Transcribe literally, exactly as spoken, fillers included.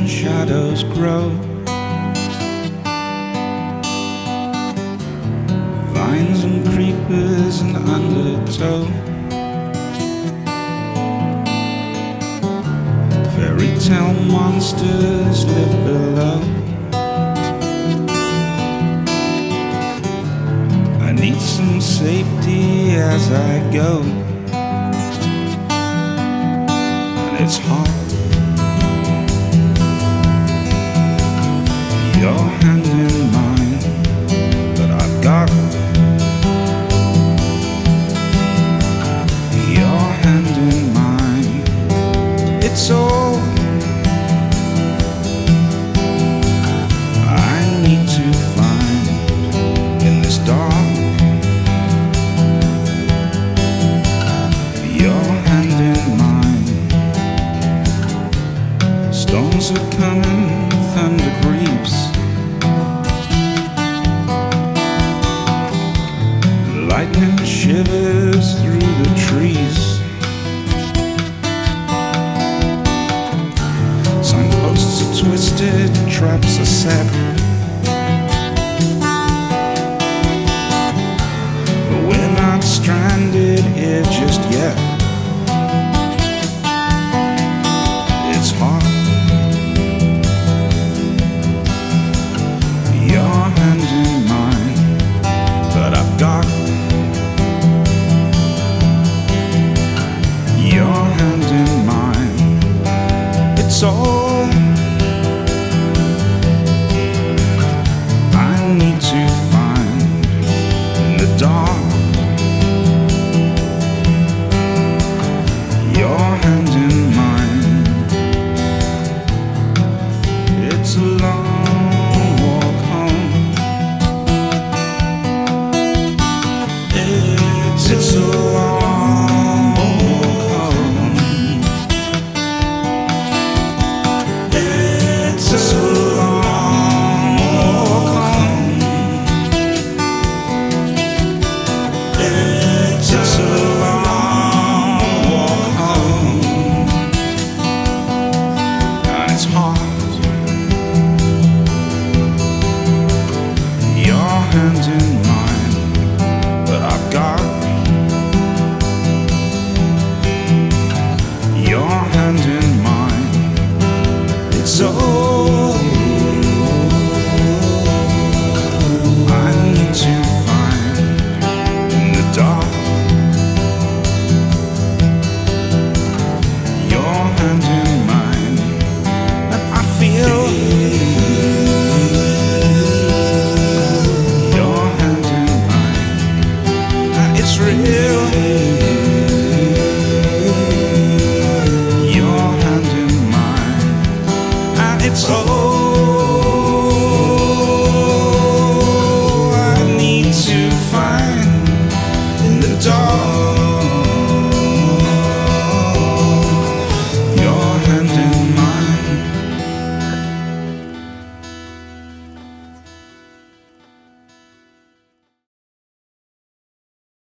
shadows grow. Vines and creepers and undertow. Fairy tale monsters live below. I need some safety as I go, and it's hard. Your hand in mine, but I've got your hand in mine. It's all I need to find in this dark. Your hand in mine. Storms are coming.